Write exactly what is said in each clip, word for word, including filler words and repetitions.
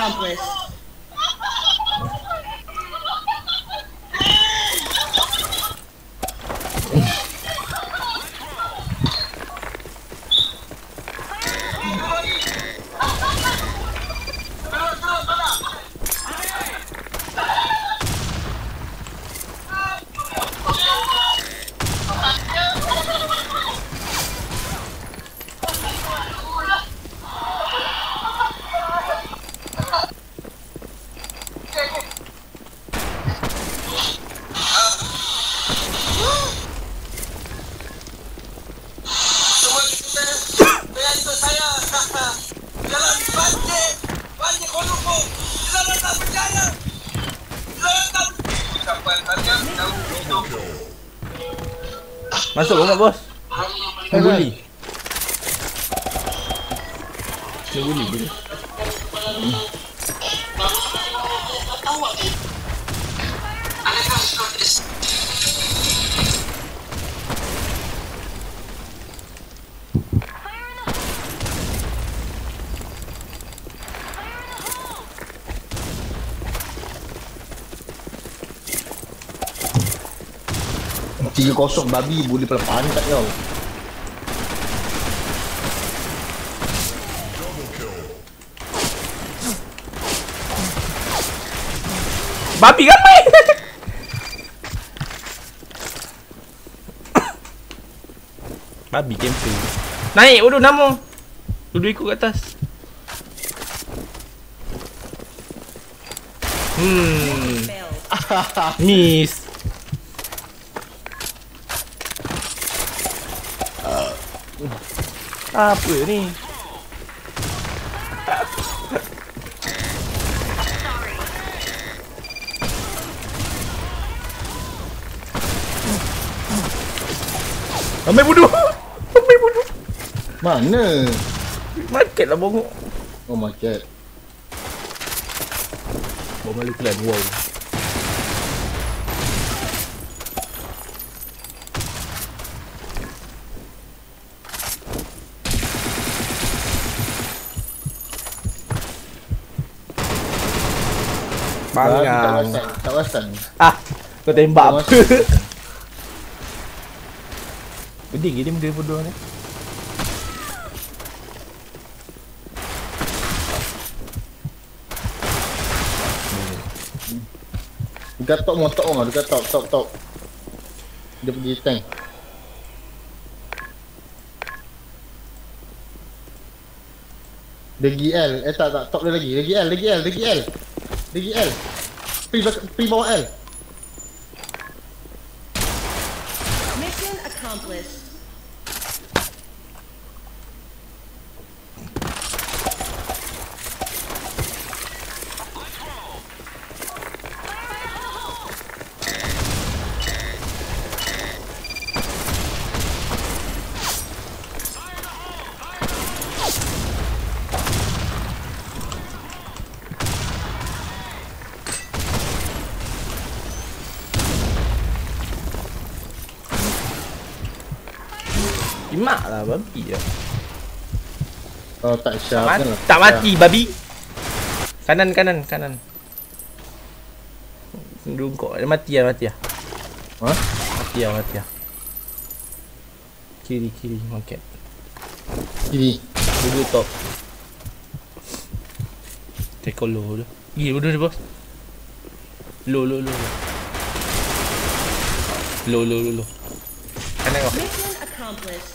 accomplished. Masuk rumah bos. Bully. Dia bully dia. Tiga kosong babi boleh pelan tak kau. Babi ramai. Babi camping. Naik bodoh nama. Duduk ikut kat atas. Hmm. Miss. Apa ni? Ambil bodoh. Ambil bodoh. Mana? Market lah bongok. Oh market. Bawa malu kelan. Wow. Bangang. Tak wasan. Ah, kau tembak apa? Peding ke dia benda bodoh ni? Dekat top motor orang, dekat top top top. Dia pergi tank. Lagi L, eh tak tak top dia lagi. Lagi L, lagi L, lagi L. Lagi L. Pergi pergi bawah L. Mission accomplished. Imak lah babi lah. Oh tak syaf. Tak, mati, tak mati babi. Kanan kanan kanan. Dungkok. Dia mati lah mati lah. Ha? Mati lah mati lah. Kiri kiri market. Kiri. Duduk top. Take low tu. Gila bodoh dia bos. Low low low. Low low low low. Kanan kau. Mission accomplished.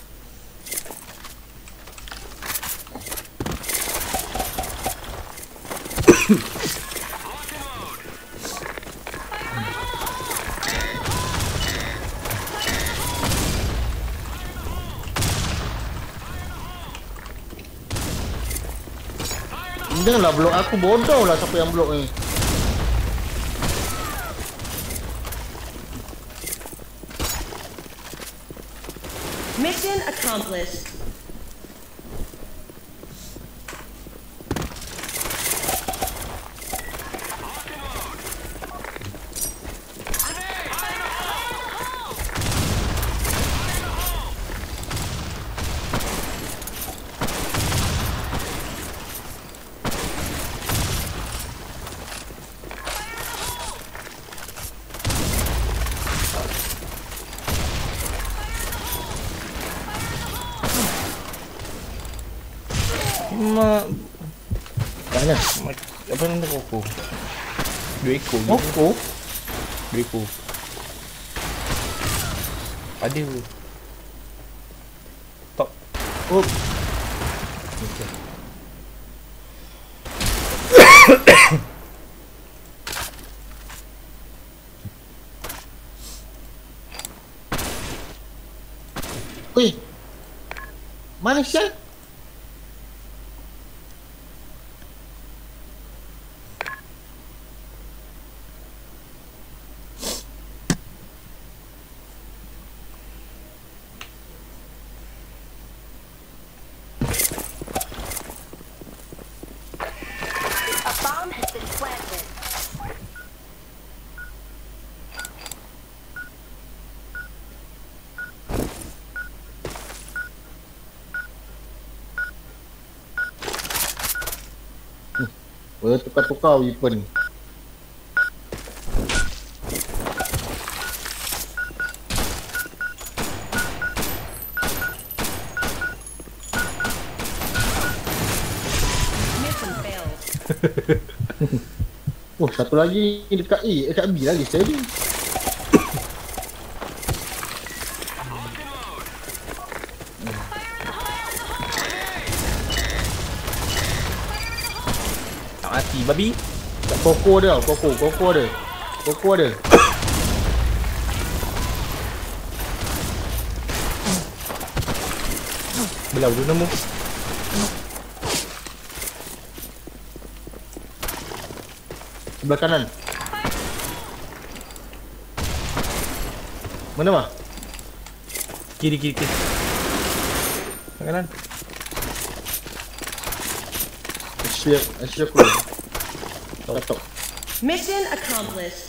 Janganlah blok aku, bodoh lah siapa yang blok ni. Mission accomplished. Kat mana? Apa nama koko? Dua ekor. Koko? Dua ekor. Ada. Top. Oh. Oi. Mana sial? A bomb has been planted. Bertukar-tukar weapon. Mission failed. Oh, satu lagi dekat A, dekat B lagi sekali. Tak mati babi. Kat Koko dia, Koko, Koko ada. Koko ada. Belau dulu nama. Sebelah kanan. Mana mah? Kiri kiri kiri. Kanan. Asyik, asyik aku. Tak tak. Mission accomplished.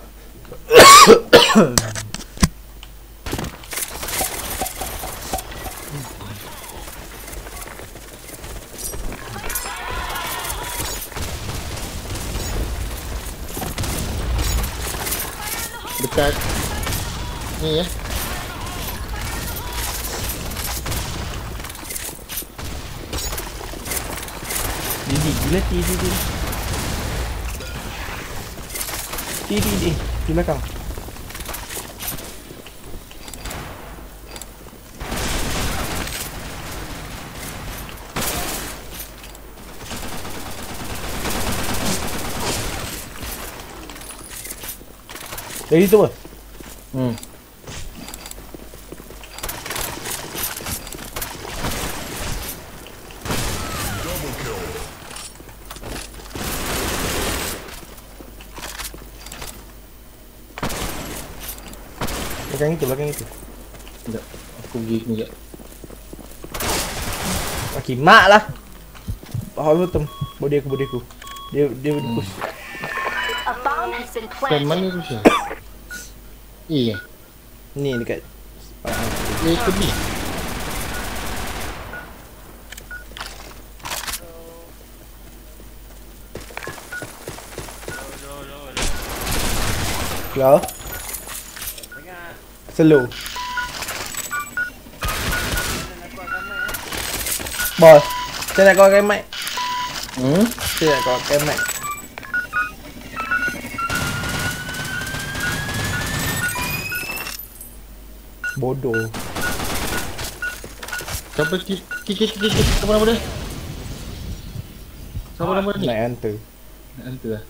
Dekat ni ya. Didi gila ti di di. Ti di di di belakang. Dari tu apa? Hmm. Belakang itu, belakang itu. Sekejap. Aku pergi ni sekejap. Maki mak lah. Bahawa betul. Body aku, body aku. Dia dia Hmm. push. A bomb has been Stand mana planted. tu sial? A eh? Ni dekat. A ke B? Keluar. Slow. Bos. Saya nak kawan mic. Hmm? Saya nak kawan mic. Bodoh. Siapa ki ki ki ki ki siapa nama dia? Siapa nama dia ni? Naik hunter. Nanti lah.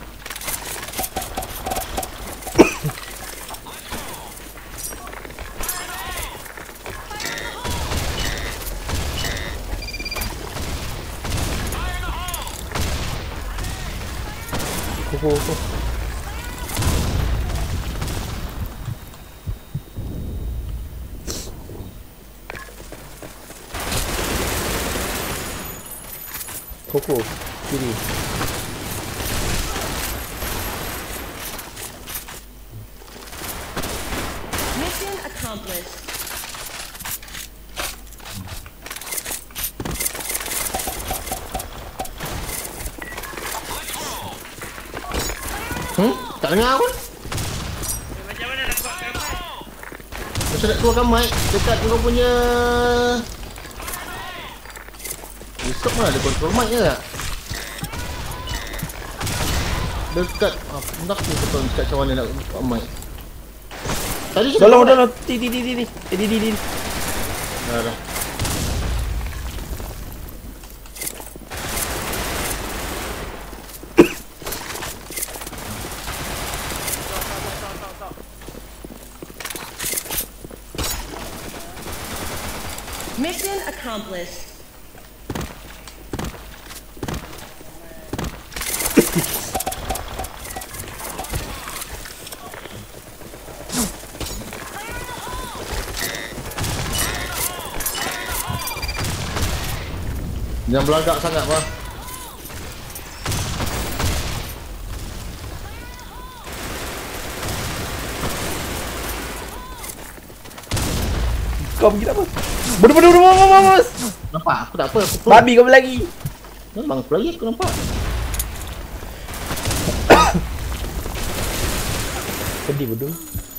Kuku kuku. Kuku kiri. Mission accomplished. Hmm? Tak dengar pun? Macam mana nak buat gambar? Macam nak keluarkan mic dekat kau punya desktop mana ada control mic ke tak? Dekat. Ah, nak aku betul dekat macam mana nak amai. Tadi Tolong, tolong. Di, di, di, di, di. Eh, di, di, di. Dah dah. Mission accomplished. Jangan belagak sangat, Pak. Kau pergi tak apa? Bodoh, bodoh, bodoh, bodoh, bodoh. Nampak? Aku tak apa. Aku pro. Babi kau lagi. Memang pro lagi aku nampak. Sedih bodoh.